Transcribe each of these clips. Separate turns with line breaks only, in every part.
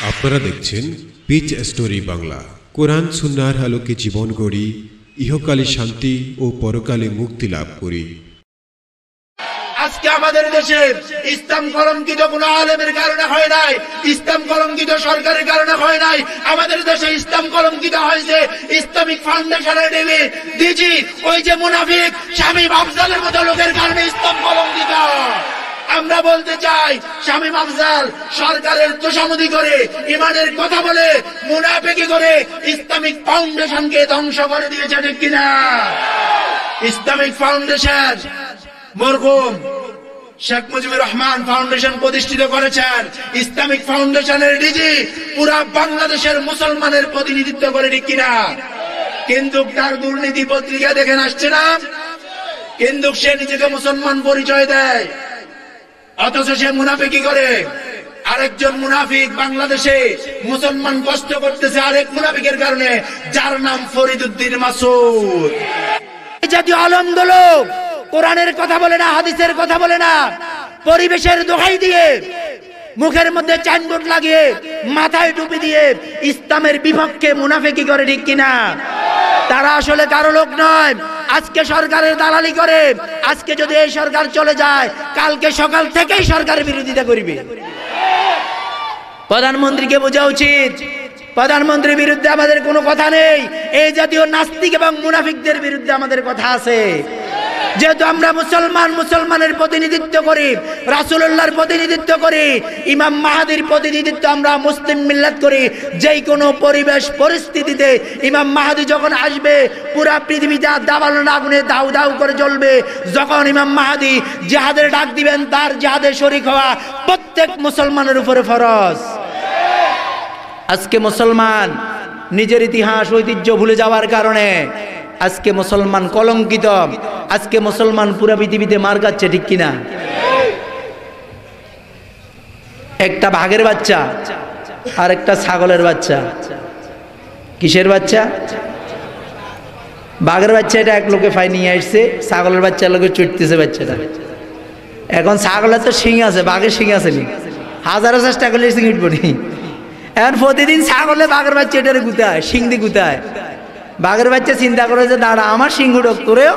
আপনারা দেখছেন Peace Story Bangla. Quran সুন্নাহর আলোকে জীবন গড়ি, ইহকালে শান্তি ও পরকালে মুক্তি লাভ করি।
আজকে আমাদের দেশে ইসলাম কলঙ্কিত কোন আলেমের কারণে হয় নাই, ইসলাম কলঙ্কিত সরকারের কারণে হয় নাই। আমাদের দেশে ইসলাম কলঙ্কিত হয়েছে ইসলামিক ফাউন্ডেশনের ডিজি ওই যে মুনাফিক শামীম আফজালের মতো লোকের কারণে ইসলাম কলঙ্কিত। আমরা বলতে চাই, শামীম আফজাল সরকারের তোষামোদি করে, ইমানের কথা বলে, মুনাফিকি করে ইসলামিক ফাউন্ডেশনকে ধ্বংস করে দিয়েছে, ঠিক কিনা? ইসলামিক ফাউন্ডেশন মরহুম শেখ মুজিবুর রহমান ফাউন্ডেশন প্রতিষ্ঠিত করেছেন। ইসলামিক ফাউন্ডেশনের ডিজি পুরা বাংলাদেশের মুসলমানের প্রতিনিধিত্ব করে, ঠিক কিনা? কিন্তু তার দুর্নীতি পত্রিকা দেখেন আসছে না, কিন্তু সে নিজেকে মুসলমান পরিচয় দেয়, অথচ সে মুনাফিকি করে। আরেকজন মুনাফিক বাংলাদেশে মুসলমান কষ্ট করতেছে আরেক মুনাফিকের কারণে, যার নাম ফরিদউদ্দিন মাসুদ। এই জাতীয় আলমগুলো কোরআনের কথা বলে না, হাদিসের কথা বলে না, পরিবেশের দোহাই দিয়ে, মুখের মধ্যে চাইনবোর্ড লাগিয়ে, মাথায় টুপি দিয়ে ইসলামের বিপক্ষে মুনাফিকি করে, ঠিক কিনা? তারা আসলে কারো লোক নয়। আজকে সরকারের দালালি করে, আজকে যদি এই সরকার চলে যায়, কালকে সকাল থেকেই সরকারের বিরোধিতা করবে। প্রধানমন্ত্রীকে বোঝা উচিত, প্রধানমন্ত্রীর বিরুদ্ধে আমাদের কোনো কথা নেই, এই জাতীয় নাস্তিক এবং মুনাফিকদের বিরুদ্ধে আমাদের কথা আছে। যেহেতু আমরা মুসলমান, মুসলমানের প্রতিনিধিত্ব করি, রাসূলুল্লাহর প্রতিনিধিত্ব করি, ইমাম মাহাদির প্রতিনিধিত্ব আমরা মুসলিম মিল্লাত করি। যেই কোনো পরিবেশ পরিস্থিতিতে ইমাম মাহাদি যখন আসবে, পুরা পৃথিবীটা দাবানল আগুনে দাউ দাউ করে জ্বলবে। যখন ইমাম মাহাদি জিহাদের ডাক দিবেন, তার জিহাদে শরীক হওয়া প্রত্যেক মুসলমানের উপরে ফরজ। আজকে মুসলমান নিজের ইতিহাস ঐতিহ্য ভুলে যাওয়ার কারণে আজকে মুসলমান কলঙ্কিত। আজকে মুসলমান পুরো পৃথিবীতে মার খাচ্ছে, ঠিক কিনা? একটা বাঘের বাচ্চা আর একটা ছাগলের বাচ্চা। কিসের বাচ্চা? বাঘের বাচ্চা এটা এক লোকে ফাই নিয়ে আসছে, ছাগলের বাচ্চা লোকে চুটতেছে বাচ্চাটা। এখন ছাগলের তো শিং আছে, বাঘের শিং আছে নি, হাজারো চেষ্টা করলে শিং উঠবো নি। এখন প্রতিদিন ছাগলে বাঘের বাচ্চা এটারে গুতায়, শিং দিয়ে গুতায়। বাঘের বাচ্চা চিন্তা করে যে দাঁড়া, আমার সিংহ ডক করেও।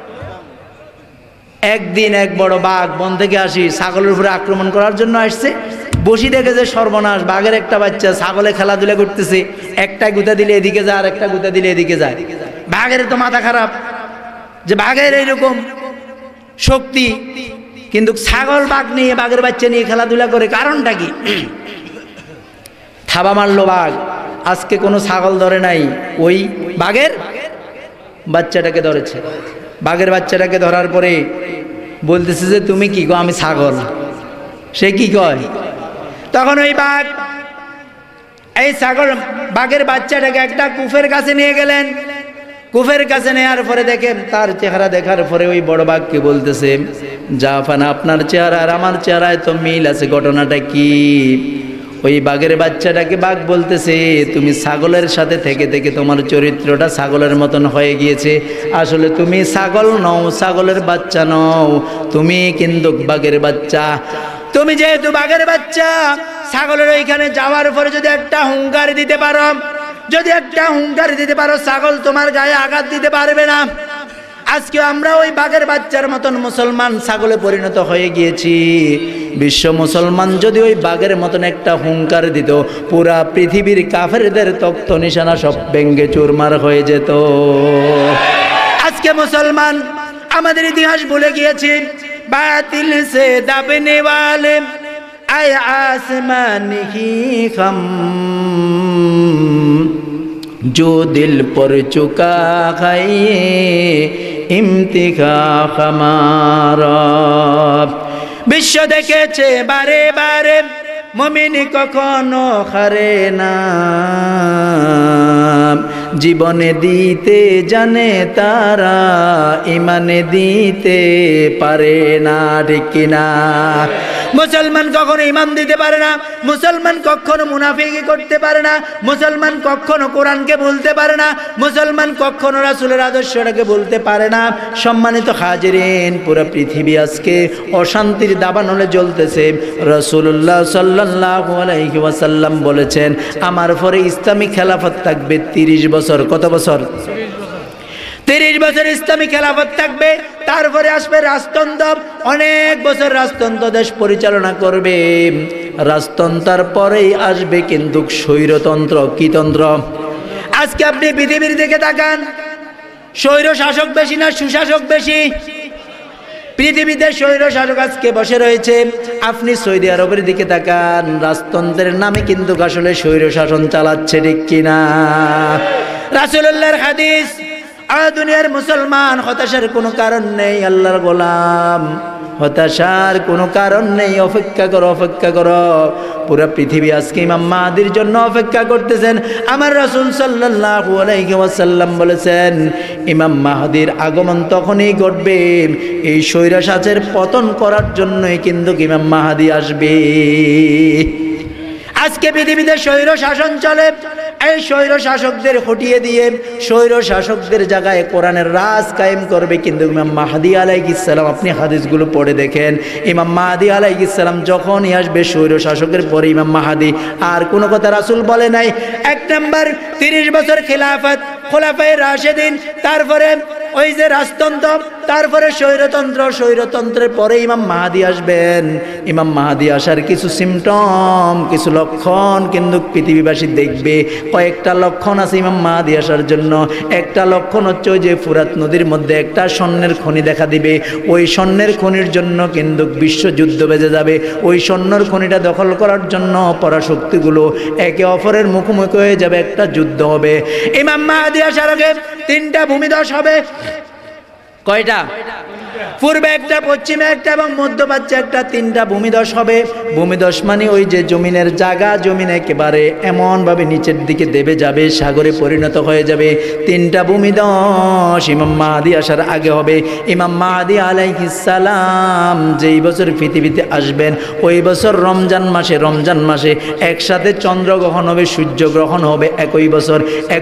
একদিন এক বড় বাঘ বন থেকে আসি ছাগলের উপরে আক্রমণ করার জন্য আসছে। বসি দেখে যে সর্বনাশ, বাঘের একটা বাচ্চা ছাগলে খেলাধুলা করতেছে, একটা গুতা দিলে এদিকে যায় আর একটা গুতা দিলে এদিকে যায়। বাঘের তো মাথা খারাপ যে বাঘের এইরকম শক্তি, কিন্তু ছাগল বাঘ নিয়ে, বাঘের বাচ্চা নিয়ে খেলাধুলা করে, কারণটা কি? থাবা মারলো বাঘ। আজকে কোনো ছাগল ধরে নাই, ওই বাঘের বাচ্চাটাকে ধরেছে। বাঘের বাচ্চাটাকে ধরার পরে বলতেছে যে তুমি কি গো? আমি ছাগল। সে কি কয়? তখন ওই বাঘ এই ছাগল বাঘের বাচ্চাটাকে একটা কুফের কাছে নিয়ে গেলেন। কুফের কাছে নেওয়ার পরে দেখে, তার চেহারা দেখার পরে ওই বড় বাঘকে বলতেছে, জাফানা আপনার চেহারা আর আমার চেহারায় তো মিল আছে, ঘটনাটা কি? ওই বাঘের বাচ্চাটাকে বাঘ বলতেছে, তুমি ছাগলের সাথে থেকে থেকে তোমার চরিত্রটা ছাগলের মতন হয়ে গিয়েছে। আসলে তুমি ছাগল নও, ছাগলের বাচ্চা নও, তুমি কিন্তু বাঘের বাচ্চা। তুমি যেহেতু বাঘের বাচ্চা, ছাগলের ওইখানে যাওয়ার পরে যদি একটা হুঙ্কার দিতে পারো, যদি একটা হুঙ্কার দিতে পারো, ছাগল তোমার গায়ে আঘাত দিতে পারবে না। আজকে আমরা ওই বাঘের বাচ্চার মতন মুসলমান ছাগলে পরিণত হয়ে গিয়েছি। বিশ্ব মুসলমান যদি ওই বাঘের মতন একটা হুঙ্কার দিত, পুরা পৃথিবীর কাফেরদের তখ্ত নিশানা সব ভেঙ্গে চুরমার হয়ে যেত। আজকে মুসলমান আমাদের ইতিহাস ভুলে গিয়েছি। বাতিল সে দাবনে ওয়ালে আয় আসমান হি খাম, जो दिल पर चुका है ইমতিখা খামারা। বিশ্ব দেখেছে বারে বারে, মুমিন কখনো হারে না।
জীবনে দিতে জানে তারা, ইমানে দিতে পারে না, ঠিক কিনা? মুসলমান কখনো ইমান দিতে পারে না, মুসলমান কখনো মুনাফিকি করতে পারে না, মুসলমান কখনো কোরআনকে বলতে পারে না, মুসলমান কখনো রাসূলের আদর্শটাকে বলতে পারে না। সম্মানিত হাজিরিন, পুরো পৃথিবী আজকে অশান্তির দাবানলে জ্বলতেছে। রাসূলুল্লাহ সাল্লাল্লাহু আলাইহি ওয়াসাল্লাম বলেছেন, আমার পরে ইসলামী খেলাফত থাকবে 30 বছর। কত বছর? 30 বছর ইসলামী খেলাফত থাকবে। তারপরে আসবে রাজতন্ত্র, অনেক বছর রাজতন্ত্র দেশ পরিচালনা করবে। রাজতন্ত্রের পরেই আসবে কিন্তু স্বৈরতন্ত্র। কি তন্ত্র? আজকে আপনি পৃথিবীর দিকে তাকান, স্বৈর শাসক বেশি না সুশাসক বেশি? পৃথিবীতে স্বৈর শাসক আজকে বসে রয়েছে। আপনি সৌদি আরবের দিকে তাকান, রাজতন্ত্রের নামে কিন্তু আসলে স্বৈর শাসন চালাচ্ছে, ঠিক কিনা? রাসূলুল্লাহর হাদিস, দুনিয়ার মুসলমান হতাশার কোনো কারণ নেই, আল্লাহর গোলাম, হতাশার কোনো কারণ নেই। অপেক্ষা করো, অপেক্ষা করো। পুরো পৃথিবী আজকে ইমাম মাহদির জন্য অপেক্ষা করতেছেন। আমার রাসূল সাল্লাল্লাহু আলাইহি ওয়াসাল্লাম বলেছেন, ইমাম মাহদির আগমন তখনই ঘটবে, এই স্বৈরশাসনের পতন করার জন্যই কিন্তু ইমাম মাহদি আসবে। আজকে পৃথিবীতে স্বৈর শাসন চলে। এই স্বৈর শাসকদের হটিয়ে দিয়ে স্বৈর শাসকদের জায়গায় কোরআনের রাজ কায়েম করবে কিন্তু ইমাম মাহদি আলাইহিস সালাম। আপনি হাদিসগুলো পড়ে দেখেন, ইমাম মাহদি আলাইহিস সালাম যখনই আসবে স্বৈর শাসকের পরে ইমাম মাহদি। আর কোনো কথা রাসূল বলে নাই। 1 নাম্বার 30 বছর খিলাফত, খোলাফায়ে রাশেদিন, তারপরে ওই যে রাজতন্ত্র, তারপরে স্বৈরতন্ত্র, স্বৈরতন্ত্রের পরে ইমাম মাহদি আসবেন। ইমাম মাহদি আসার কিছু সিমটম, কিছু লক্ষণ কিন্তু পৃথিবীবাসী দেখবে। কয়েকটা লক্ষণ আছে ইমাম মাহদি আসার জন্য। একটা লক্ষণ হচ্ছে ওই যে ফুরাত নদীর মধ্যে একটা স্বর্ণের খনি দেখা দিবে। ওই স্বর্ণের খনির জন্য কিন্তু বিশ্বযুদ্ধ বেজে যাবে। ওই স্বর্ণের খনিটা দখল করার জন্য পরাশক্তিগুলো একে অপরের মুখোমুখি হয়ে যাবে, একটা যুদ্ধ হবে। ইমাম মাহদি আসার আগে 3টা ভূমিধস হবে। কয়টা? পূর্বে একটা, পশ্চিমে একটা এবং মধ্যপ্রাচ্যে একটা, 3টা ভূমিধস হবে। ভূমিধস মানে ওই যে জমিনের জায়গা, জমিন একেবারে এমনভাবে নিচের দিকে দেবে যাবে, সাগরে পরিণত হয়ে যাবে। 3টা ভূমিধস ইমাম মাহদি আসার আগে হবে। ইমাম মাহদি আলাইহিস সালাম যেই বছর পৃথিবীতে আসবেন, ওই বছর রমজান মাসে একসাথে চন্দ্রগ্রহণ হবে, সূর্যগ্রহণ হবে। একই বছর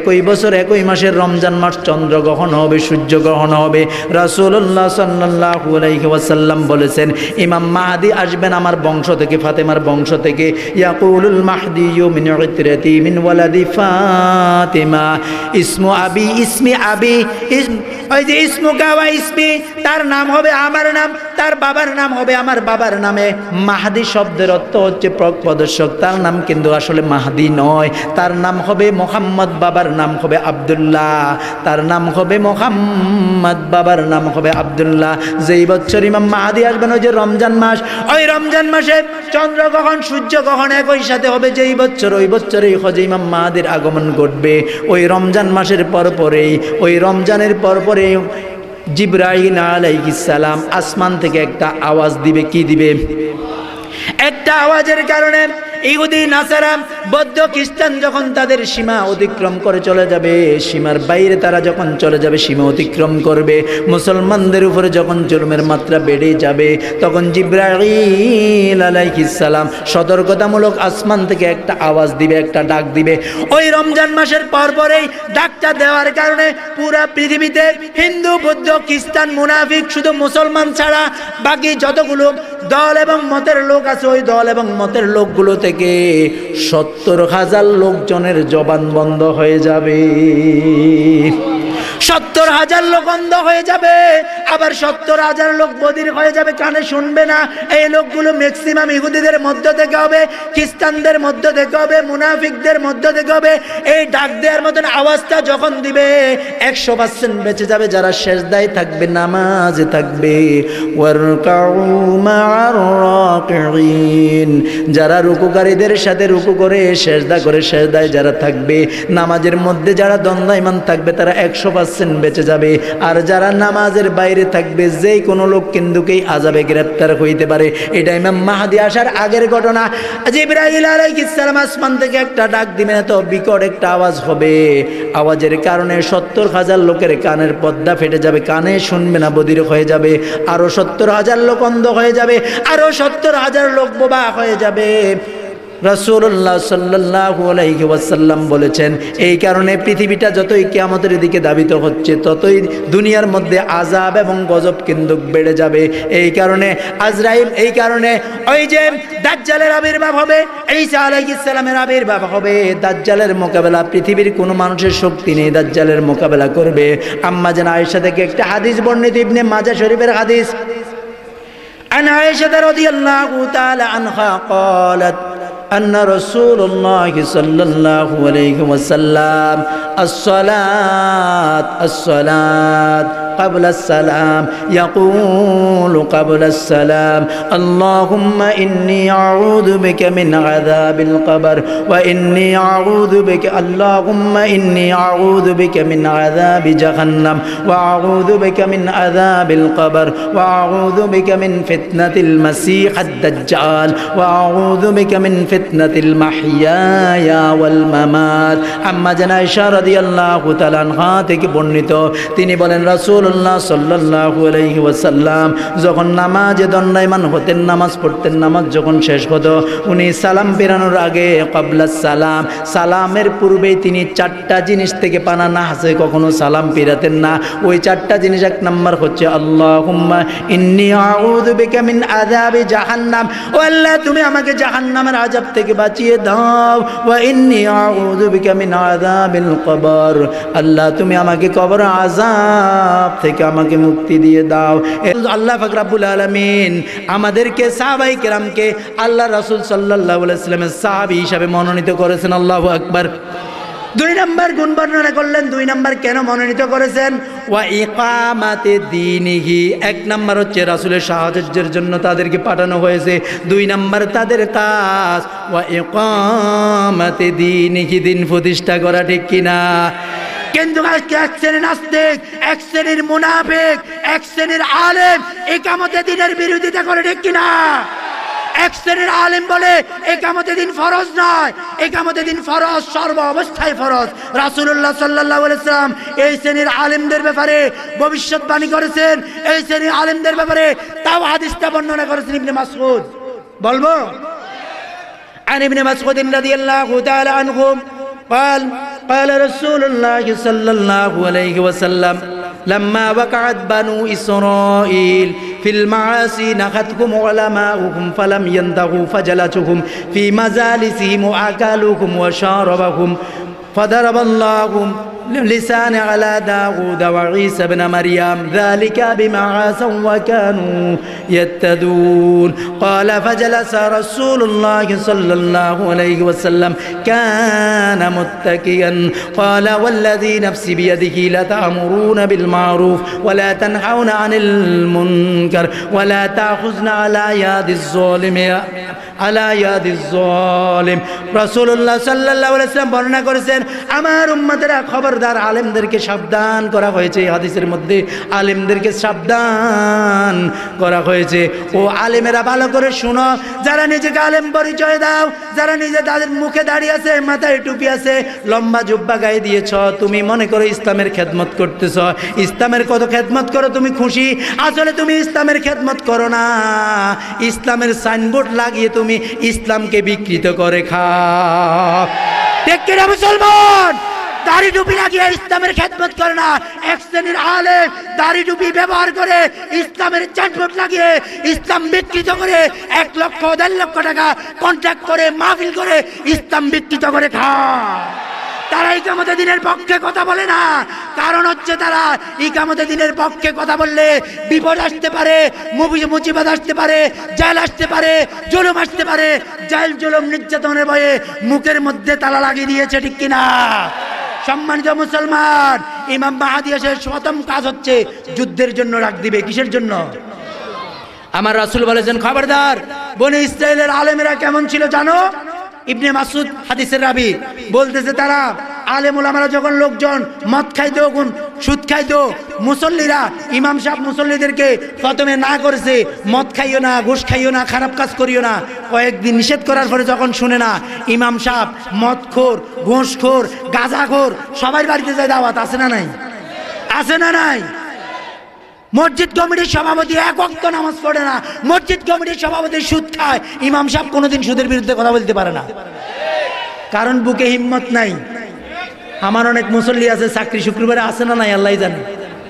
একই মাসের রমজান মাস চন্দ্রগ্রহণ হবে, সূর্যগ্রহণ হবে। রাসূলুল্লাহ সাল্লাল্লাহু আলাইহি ওয়াসাল্লাম বলেছেন, ইমাম মাহদি আসবেন আমার বংশ থেকে, ফাতেমার বংশ থেকে। ইয়াকুলুল মাহদিয়্যু মিন ইতরাতি মিন ওয়ালাদি ফাতিমা, ইসমু আবি ইসমি আবি, ওই যে ইসমুকা ওয়া ইসমি, তার নাম হবে আমার নাম, তার বাবার নাম হবে আমার বাবার নামে। মাহদি শব্দের অর্থ হচ্ছে প্রদর্শক। তার নাম কিন্তু আসলে মাহদি নয়, তার নাম হবে মুহাম্মদ, বাবার নাম হবে আব্দুল্লাহ। তার নাম হবে মুহাম্মদ, বাবার নাম হবে আব্দুল্লাহ। যেই বছর ইমাম মাহদি আসবেন, ওই যে রমজান মাস, ওই রমজান মাসে চন্দ্রগ্রহণ সূর্যগ্রহণ একই সাথে হবে। যেই বছর, ওই বছরেই হজে ইমাম মাহদির আগমন ঘটবে। ওই রমজান মাসের পরপরেই, ওই রমজানের পরপরেই জিবরাইল আলাইহিস সালাম আসমান থেকে একটা আওয়াজ দিবে। কি দিবে? একটা আওয়াজের কারণে ইহুদি, নাসারা, বৌদ্ধ, খ্রিস্টান যখন তাদের সীমা অতিক্রম করে চলে যাবে, সীমার বাইরে তারা যখন চলে যাবে, সীমা অতিক্রম করবে, মুসলমানদের উপরে যখন জুলুমের মাত্রা বেড়ে যাবে, তখন জিবরাইল আলাইহিস সালাম সতর্কতামূলক আসমান থেকে একটা আওয়াজ দিবে, একটা ডাক দিবে। ওই রমজান মাসের পরপরেই ডাকটা দেওয়ার কারণে পুরা পৃথিবীতে হিন্দু, বৌদ্ধ, খ্রিস্টান, মুনাফিক, শুধু মুসলমান ছাড়া বাকি যতগুলো দল এবং মতের লোক আছে, ওই দল এবং মতের লোকগুলো থেকে 70,000 লোকজনের জবান বন্ধ হয়ে যাবে। 70,000 লোক অন্ধ হয়ে যাবে, আবার 70,000 লোক বধির হয়ে যাবে, কানে শুনবে না। এই লোকগুলো ম্যাক্সিমাম ইহুদিদের মধ্য থেকে হবে, খ্রিস্টানদের মধ্য থেকে হবে, মুনাফিকদের মধ্য থেকে হবে। এই ডাক দেওয়ার মতন আওয়াজটা যখন দিবে, 100% বেঁচে যাবে যারা সেজদায় থাকবে, নামাজে থাকবে। ওয়ারকাউ মা'আর রাকিঈন, যারা রুকুকারীদের সাথে রুকু করে সেজদা করে সেজদায় যারা থাকবে, নামাজের মধ্যে যারা দণ্ডায়মান থাকবে, তারা 100% 100% বেঁচে যাবে। আর যারা নামাজের বাইরে থাকবে যে কোনো লোক কিন্তু এই আযাবে গ্রেফতার হইতে পারে। এটা ইমাম মাহদী আসার আগের ঘটনা। জিবরাইল আলাইহিস সালাম আসমান থেকে একটা ডাক দিবেন, এত বিকট একটা আওয়াজ হবে, আওয়াজের কারণে 70,000 লোকের কানের পর্দা ফেটে যাবে, কানে শুনবে না, বধির হয়ে যাবে। আরো 70,000 লোক অন্ধ হয়ে যাবে, আরো 70,000 লোক বোবা হয়ে যাবে। রাসূলুল্লাহ সাল্লাল্লাহু আলাইহি ওয়াসাল্লাম বলেছেন, এই কারণে পৃথিবীটা যতই কিয়ামতের দিকে ধাবিত হচ্ছে ততই দুনিয়ার মধ্যে আযাব এবং গজব কিন্তু বেড়ে যাবে। এই কারণে আজরাইল, এই কারণে ওই যে দাজ্জালের আবির্ভাব হবে, ঈসা আলাইহিস সালামের আবির্ভাব হবে। দাজ্জালের মোকাবেলা পৃথিবীর কোনো মানুষের শক্তি নেই, দাজ্জালের মোকাবেলা করবে। আম্মা জান আয়েশা থেকে একটা হাদিস বর্ণিত, ইবনে মাজাহ শরীফের হাদিস। আন আয়েশা রাদিয়াল্লাহু তাআলা আনহা قالت أن رسول الله صلى الله عليه وسلم الصلاة قبل السلام يقول قبل السلام اللهم إني أعوذ بك من عذاب القبر وإني أعوذ بك اللهم إني أعوذ بك من عذاب جهنم وأعوذ بك من عذاب القبر وأعوذ بك من فتنة المسيح الدجال وأعوذ بك من فتنة المحيا والممات আম্মা জান আয়েশা রাদিয়াল্লাহু তাআলা আনহা থেকে বর্ণিত, তিনি বলেন রাসূলুল্লাহ সাল্লাল্লাহু আলাইহি ওয়াসাল্লাম যখন নামাজে দণ্ডায়মান হতেন, নামাজ পড়তেন, নামাজ যখন শেষ হতো উনি সালাম ফেরানোর আগে ক্বাবলাস সালাম, সালামের পূর্বেই তিনি 4টা জিনিস থেকে পানা না হাসে কখনো সালাম ফেরাতেন না। ওই 4টা জিনিস, এক নাম্বার হচ্ছে আল্লাহুম্মা ইন্নী আউযু বিকা মিন আযাবি জাহান্নাম, ও আল্লাহ তুমি আমাকে জাহান্নামের আযাব থেকে বাঁচিয়ে দাও। ওয়া ইন্নী আউযু বিকা মিন আযাবিল কবর, আল্লাহ তুমি আমাকে কবর আযাব থেকে আমাকে মুক্তি দিয়ে দাও। আল্লাহ পাক রব্বুল আলামিন আমাদেরকে সাহাবায়ে কেরামকে আল্লাহ রাসূল সাল্লাল্লাহু আলাইহি ওয়াসাল্লামের সাহাবী হিসেবে মনোনীত করেছেন। আল্লাহু আকবার। 2 নম্বর গুণ বর্ণনা করলেন। 2 নম্বর কেন মনোনীত করেছেন? ওয়া ইকামাতে দীনিহি, 1 নম্বর হচ্ছে রাসূলের সাহায্যের জন্য তাদেরকে পাঠানো হয়েছে। 2 নম্বর তাদের কাজ ওয়া ইকামাতে দীনিহি, দিন প্রতিষ্ঠা করা, ঠিক কিনা? কিন্তু আজকে এক শ্রেণীর নাস্তিক, এক শ্রেণীর মুনাফিক, এক শ্রেণীর আলেম ইকামতে দিনের বিরোধিতা করে, ঠিক কিনা? এক শ্রেণীর আলেম বলে ইকামতে দিন ফরজ নয়, ইকামতে দিন ফরজ, সর্ব অবস্থায় ফরজ। রাসূলুল্লাহ সাল্লাল্লাহু আলাইহি ওয়াসাল্লাম এই শ্রেণীর আলেমদের ব্যাপারে ভবিষ্যৎবাণী করেছেন, এই শ্রেণীর আলেমদের ব্যাপারে তাও হাদিসটা বর্ণনা করেছেন ইবনে মাসউদ। বলবো আন ইবনে মাসউদ রাদিয়াল্লাহু তাআলা আনহু قال قال رسول الله صلى الله عليه وسلم لما وقعت بنو إسرائيل في المعاصي نخذهم علماؤهم فلم ينتهوا فجلتهم في مجالسهم وأكلوهم وشاربهم فضرب الله لسان على داود وعيسى بن مريم ذلك بما عصوا وكانوا يتدون قال فجلس رسول الله صلى الله عليه وسلم كان متكئا قال والذي نفسي بيده لتأمرون بالمعروف ولا تنهون عن المنكر ولا تأخذن على يد الظالم على يد الظالم রাসূলুল্লাহ সাল্লাল্লাহু আলাইহি ওয়াসাল্লাম বর্ণনা করেছেন, আমার উম্মতেরা খবরদার, আলেমদেরকে সাবধান করা হয়েছে। এই হাদিসের মধ্যে আলেমদেরকে সাবধান করা হয়েছে। ও আলেমেরা ভালো করে শুনো, যারা নিজেকে আলেম পরিচয় দাও, যারা নিজে তাদের মুখে দাঁড়িয়ে আছে, মাথায় টুপি আছে, লম্বা জুব্বা গায়ে দিয়েছ, তুমি মনে করো ইসলামের খেদমত করতেছ, ইসলামের কত খেদমত করো তুমি খুশি, আসলে তুমি ইসলামের খেদমত করো না। ইসলামের সাইনবোর্ড লাগিয়ে তুমি ইসলামকে বিকৃত করে খাও, ঠিক কিনা মুসলমান? দাড়ি টুপি লাগিয়ে ইসলামের খেদমত করে না। এক শ্রেণীর আলেম দাড়ি টুপি ব্যবহার করে ইসলামের সাইনবোর্ড লাগিয়ে ইসলাম বিকৃত করে 1 লক্ষ 1.5 লক্ষ টাকা কন্ট্রাক্ট করে মাহফিল করে ইসলাম বিকৃত করে খায়। তারা ইকামতে দিনের পক্ষে কথা বলে না, কারণ হচ্ছে তারা ইকামতে দিনের পক্ষে কথা বললে বিপদ আসতে পারে, মুসিবত আসতে পারে, জেল আসতে পারে, জুলুম আসতে পারে। জেল জুলুম নির্যাতনের ভয়ে মুখের মধ্যে তালা লাগিয়ে দিয়েছে, ঠিক কিনা? সম্মানিত মুসলমান, ইমাম মাহদী এসে প্রথম কাজ হচ্ছে যুদ্ধের জন্য ডাক দিবে। কিসের জন্য? আমার রাসূল বলেছেন, খবরদার, বনি ইসরাইলের আলেমেরা কেমন ছিল জানো? ইবনে মাসউদ হাদিসের রাবি বলতেছে, তারা আলেম ওলামারা যখন লোকজন মদ খাইতে, সুদ খাইতো, মুসল্লিরা ইমাম সাহেব মুসল্লিদেরকে প্রথমে না করেছে মদ খাইও না, ঘুষ খাইও না, খারাপ কাজ করিও না। কয়েকদিন নিষেধ করার পরে যখন শুনে না, ইমাম সাহেব মদখোর, ঘুষখোর, গাঁজাখোর সবার বাড়িতে যায় দাওয়াত। আছে না নাই? আছে না নাই? মসজিদ কমিটির সভাপতি এক ওয়াক্ত নামাজ পড়ে না, মসজিদ কমিটির সভাপতি সুদ খায়, ইমাম সাহেব কোনোদিন সুদের বিরুদ্ধে কথা বলতে পারে না, কারণ বুকে হিম্মত নাই। আমার অনেক মুসল্লি আছে চাকরি শুক্রবারে, আছে না নাই আল্লাহ জানে।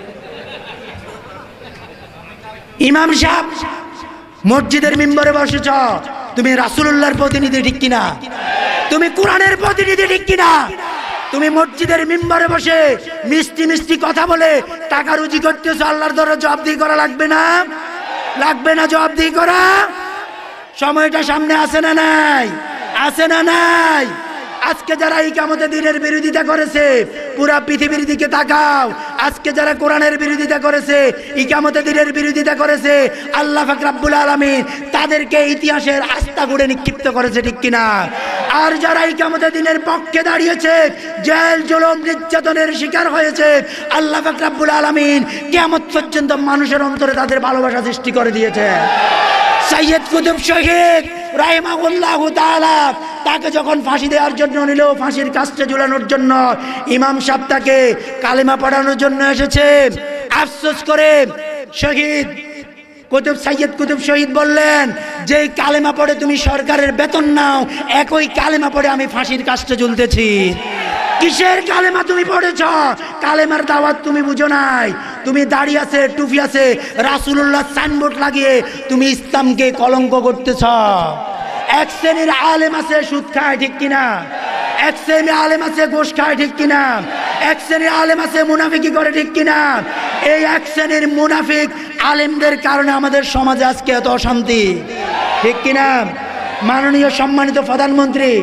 ইমাম সাহেব মসজিদের মিম্বরে বসেছ, তুমি রাসূলুল্লাহর প্রতিনিধি ঠিক কিনা? তুমি কোরআনের প্রতিনিধি ঠিক কিনা? তুমি মসজিদের মিম্বরে বসে মিষ্টি মিষ্টি কথা বলে টাকা রুজি করতেছো, আল্লাহর দরে জবাবদিহি করা লাগবে না? লাগবে না জবাবদিহি করা? সময়টা সামনে আসে না নাই? আসে না নাই? আজকে যারা ইকামতে দ্বীনের বিরোধিতা করেছে, পুরা পৃথিবীর দিকে তাকাও, আজকে যারা কোরআনের বিরোধিতা করেছে, ইকামতে দ্বীনের বিরোধিতা করেছে, আল্লাহ পাক রব্বুল আলামিন তাদেরকে ইতিহাসের আস্থা গুড়ে নিক্ষিপ্ত করেছে ঠিক কিনা? আর যারা ইকামতে দ্বীনের পক্ষে দাঁড়িয়েছে, জেল জুলুম নির্যাতনের শিকার হয়েছে, আল্লাহ পাক রব্বুল আলামিন কিয়ামত পর্যন্ত মানুষের অন্তরে তাদের ভালোবাসা সৃষ্টি করে দিয়েছে। সৈয়দ কুতুব শহীদ রাহিমাহুল্লাহু তাআলা, তাকে যখন ফাঁসি দেওয়ার জন্য নিল, ফাঁসির কাস্টে ঝুলানোর জন্য, ইমাম সাহেব তাকে কালেমা পড়ানোর জন্য এসেছে। আফসোস করে শহীদ কুতুব, সৈয়দ কুতুব শহীদ বললেন, যে কালেমা পড়ে তুমি সরকারের বেতন নাও, একই কালেমা পড়ে আমি ফাঁসির কাস্টে ঝুলতেছি। কিসের কালেমা তুমি পড়েছ? কালেমার দাওয়াত তুমি বুঝো নাই। তুমি দাড়ি আছে, টুপি আছে, রাসূলুল্লাহ সাইনবোর্ড লাগিয়ে তুমি ইসলামকে কলঙ্ক করতেছ। এক শ্রেণীর আলেম আছে সুদ খায় ঠিক কিনা? এক শ্রেণীর আলেম আছে ঘুষ খায় ঠিক কিনা? এক শ্রেণীর আলেম আছে মুনাফিকি করে ঠিক কিনা? এই এক শ্রেণীর মুনাফিক আলেমদের কারণে আমাদের সমাজে আজকে এত অশান্তি ঠিক কিনা? মাননীয় সম্মানিত প্রধানমন্ত্রী,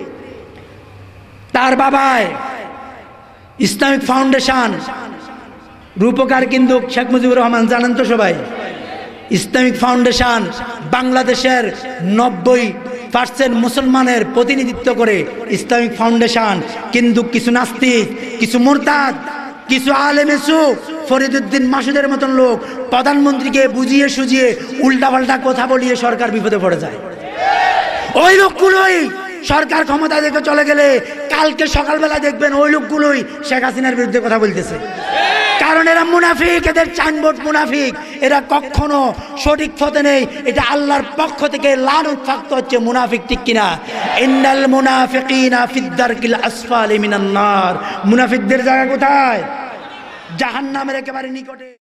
তার বাবায় ইসলামিক ফাউন্ডেশন রূপকার কিন্তু শেখ মুজিবুর রহমান, জানেন তো সবাই। ইসলামিক ফাউন্ডেশন বাংলাদেশের 90% মুসলমানের প্রতিনিধিত্ব করে ইসলামিক ফাউন্ডেশন, কিন্তু কিছু নাস্তিক, কিছু মুরতাদ, কিছু আলেমেসু, ফরিদউদ্দিন মাসুদের মতন লোক প্রধানমন্ত্রীকে বুঝিয়ে সুজিয়ে উল্টাপাল্টা কথা বলিয়ে সরকার বিপদে পড়ে যায়। ওই লোকগুলোই সরকার ক্ষমতা দেখে চলে গেলে কালকে সকালবেলা দেখবেন ওই লোকগুলোই শেখ হাসিনার বিরুদ্ধে কথা বলতেছে, কারণ এরা মুনাফিক, এদের চাইনবোর্ড মুনাফিক, এরা কখনো সঠিক পথে নেই। এটা আল্লাহর পক্ষ থেকে লানত প্রাপ্ত হচ্ছে মুনাফিক ঠিক কিনা? ইন্নাল মুনাফিকিনা ফিদ দারকিল আসফালি মিনান নার। মুনাফিকদের জায়গা কোথায়? জাহান্নামের একেবারে নিকটে।